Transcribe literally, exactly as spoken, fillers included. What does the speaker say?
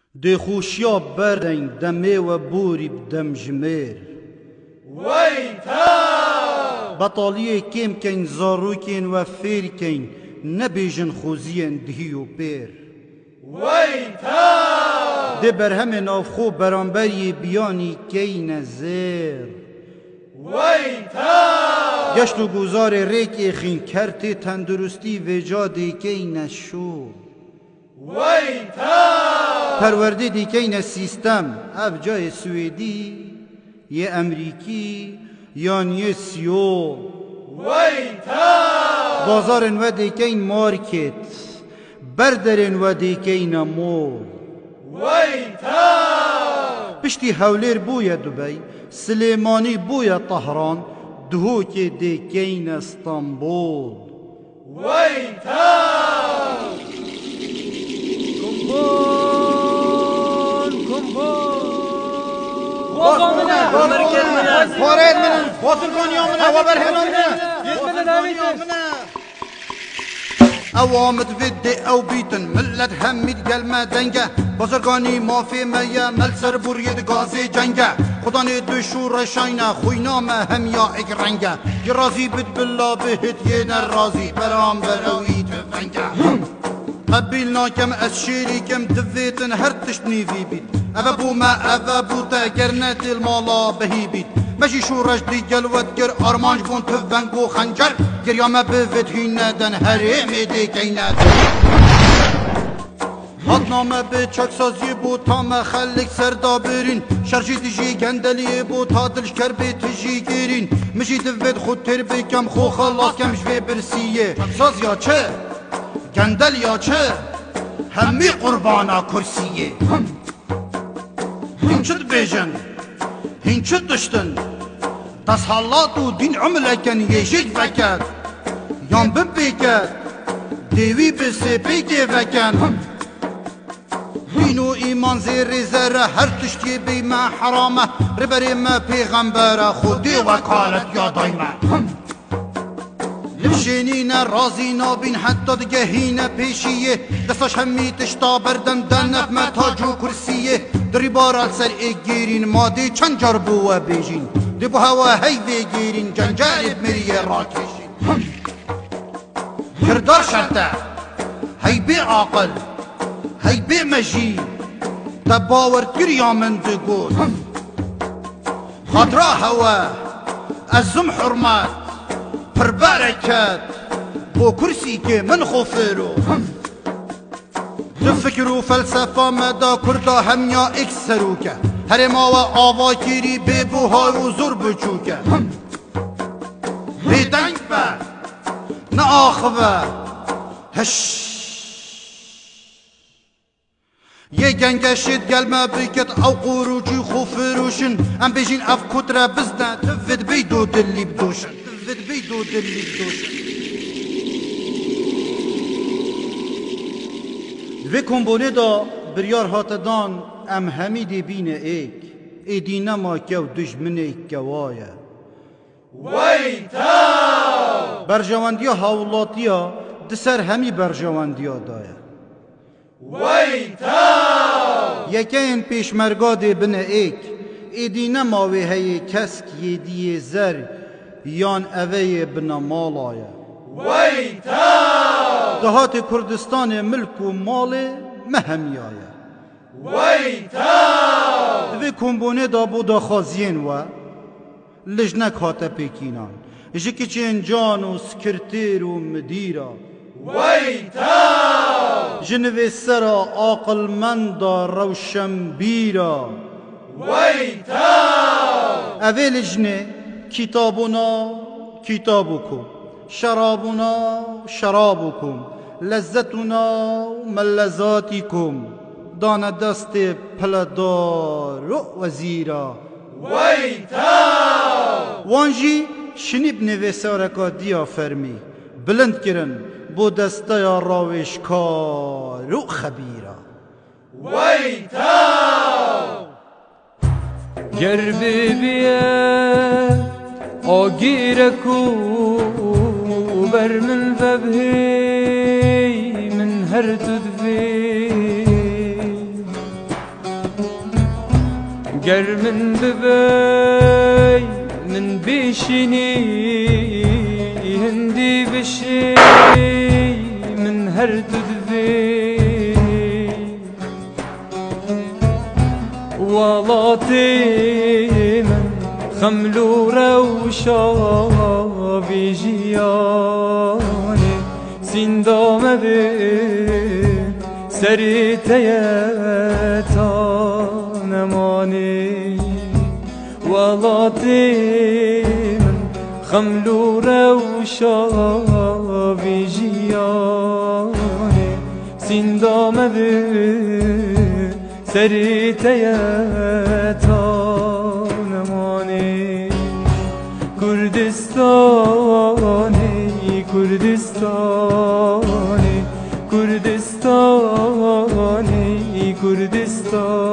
دخوشیا بردن دمه و بوری بدم جمیر ویتا بطالیه کم کن زارو کن و فیر کن نبیجن خوزین دهی و پیر ویتا ده برهم نافخو برانبری بیانی کین زیر ویتا گشت و گذار ریک خین کرتی تندرستی وجادی کین شو ویتا پرورده دی کین سیستم اف جای سویدی یه امریکی یان یه سیول ویتا بازارن و دی کین مارکت بردرن و دی کین مول ویتا پشتی هولیر بویا دبی سلیمانی بویا طهران دهو که دی کین استانبول ویتا كمبون كمبون وقا منه ومركز منه فارد منن فاصل کنیا منه و برهنان منه يتمنى ناميته اوامد ویدی او بیتن ملت همید گلمه دنگه بازرگانی مافی میه ملسر برید گازی جنگه خدا نیدو شور شاینه خوینامه هم یا اک رنگه یه رازی بد بلا بهت یه نرازی برام بروی تفنگه قبیل ناکم از شیری کم دویتن هر تشتنی وی بید اوه بو ما اوه بو تا گرنت المالا بهی بید مشی شورش دی گلوت گر آرمانج بون تفنگ و خنجر گریامه بوید هی ندن هرمی دی که ندن حدنامه به چکسازی بو تا مخلق سردا برین شرشی تجی گندلی بو تا دلش کر به تجی گیرین مشی دوید خود تر بکم خو خلاص کم جوی برسیه چکساز یا چه؟ گندل یا چه؟ همی قربانا کرسیه هین چد بیجن هین چد دشتن دست حالات و دین عملکن یشک وکد یان ببیکد دیوی بسی پیکی وکن دین و ایمان زیر زره هر تشتی بی ما حرامه ربری ما پیغمبره خودی وکالت یادایمه لبشینین رازی نابین حتی دیگه هینه پیشیه دستاش همی تشتا بردن دنف متاجو کرسیه دری بارال سر ایگیرین مادی چند جار بوه بیجین دی بو هوا هی بگیرین جنجال مریه را کشین کردار شرطه هی بی عاقل هی بی مجی تباور کریا من دگود خاطره هوا ازم حرمت پر برکت بو کرسی که من خوفرو فکر و فلسفه مدا کردا هم یا اکسرو که هر ما و آوا کری بی بوها و زور بچوکه بی دنگ بر نه آخوه هش یه گنگشید گلمه بکت او قروچی خوفروشن ام بیشین اف کتره بزنه تفید بی دو دلی بدوشن تفید بی دو دلی بدوشن دوی کمبونه دا بریار هاتدان ام همیدی بین ایک ایدی نما که و دشمن ایک گوایه ویتا برجواندیا هاولاتیا دسر همی برجواندیا دایه ویتا یکه این پیشمرگا دی بین ایک ایدی نماوی هی کسک یدی زر یان اوه بنا مالایه ویتا دهات کردستان ملک و مال مهمیایه ویتا دوی کمبونه دا بودا خازین و لجنک هاته پیکینان جکی چین جان و سکرتیر و مدیرا ویتا جنوی سرا عاقل مندا روشن بیرا ویتا اوه لجنه کتابونا کتابوکم شرابنا شرابكم لذتنا ملذاتكم دان دست پلدار وزیرا ویتا وانجی شنیب نویسارکا دیا فرمی بلند کرن بو دستا راوشکار و خبیرا ویتا جربي بيه آگیرکو بر من ببهی من هر دو دوی گر من ببی من بیشینی هندی بشی من هر تدوی والاتي من خملو روشا بجياني سندام بين سريتيتا نماني والاتي من خملو روشا بجياني سندام بين سريتيتا نماني كردستاني كردستاني كردستاني كردستاني